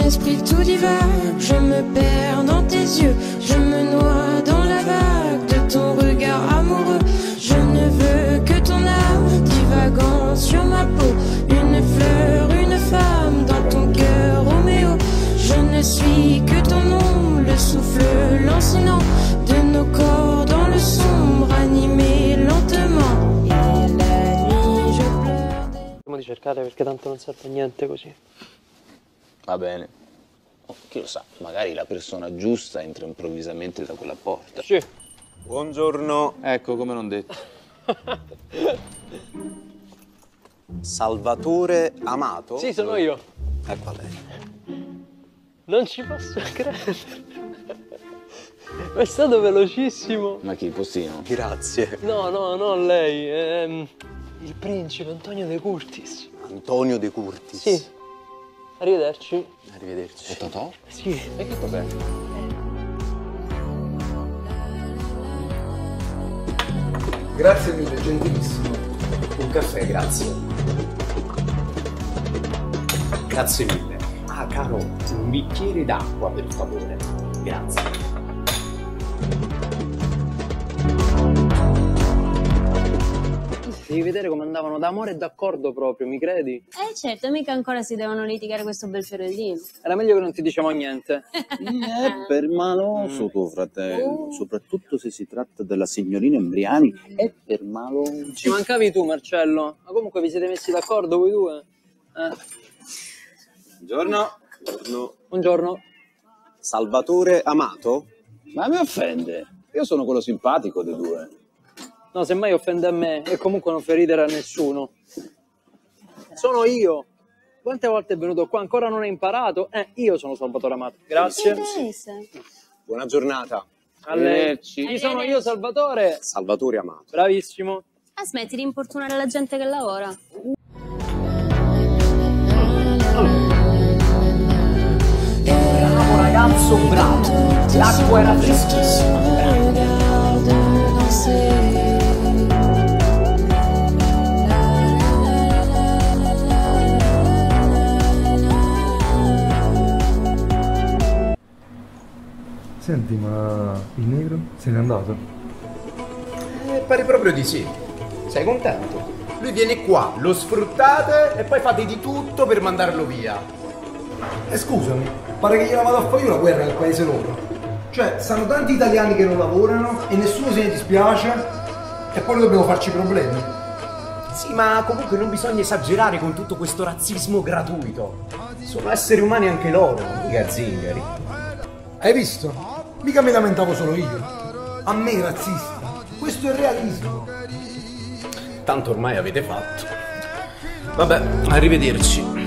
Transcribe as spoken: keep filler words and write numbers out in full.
esprit tout divague, je me perds dans tes yeux, je me noie dans la vague de ton regard amoureux. Je ne veux que ton âme divagant sur ma peau, une fleur, une femme dans ton cœur, Roméo. Je ne suis que ton nom, le souffle lancinant de nos corps dans le sombre, animé lentement. Et la nuit je pleure. Cerchiamo di cercare perché tanto non serve a niente così. Va bene. Oh, chi lo sa, magari la persona giusta entra improvvisamente da quella porta. Sì. Buongiorno. Ecco, come non detto. Salvatore Amato? Sì, sono io. Ecco a lei. Non ci posso credere. È stato velocissimo. Ma chi, postino? Grazie. No, no, no, lei. Ehm, il principe Antonio De Curtis. Antonio De Curtis. Sì. Arrivederci. Arrivederci. E Totò? Sì. E che cos'è? Grazie mille, gentilissimo. Un caffè, grazie. Grazie mille. Ah, caro, un bicchiere d'acqua, per favore. Grazie. Devi vedere come andavano d'amore e d'accordo proprio, mi credi? Eh certo, mica ancora si devono litigare questo bel fiorellino. Era meglio che non ti diciamo niente. È permaloso tuo fratello, soprattutto se si tratta della signorina Embriani, è permaloso. Ci mancavi tu, Marcello. Ma comunque vi siete messi d'accordo voi due? Eh. Buongiorno. Buongiorno. Buongiorno. Salvatore Amato? Ma mi offende. Io sono quello simpatico dei due. No, semmai offende a me e comunque non fa ridere a nessuno. Sono io. Quante volte è venuto qua? Ancora non hai imparato? Eh, io sono Salvatore Amato. Grazie. Buona giornata. A lei. Chi sono io, Salvatore? Salvatore Amato. Bravissimo. Ah, smetti di importunare la gente che lavora. Bravo ragazzo, bravo. L'acqua era freschissima. Senti, ma il negro se n'è andato? Eh, pare proprio di sì. Sei contento? Lui viene qua, lo sfruttate e poi fate di tutto per mandarlo via. E scusami, pare che gliela vado a fare io la guerra nel paese loro. Cioè, stanno tanti italiani che non lavorano e nessuno se ne dispiace e poi noi dobbiamo farci problemi. Sì, ma comunque non bisogna esagerare con tutto questo razzismo gratuito. Sono esseri umani anche loro, mica zingari. Hai visto? Mica mi lamentavo solo io. A me razzista. Questo è realismo. Tanto ormai avete fatto. Vabbè, arrivederci.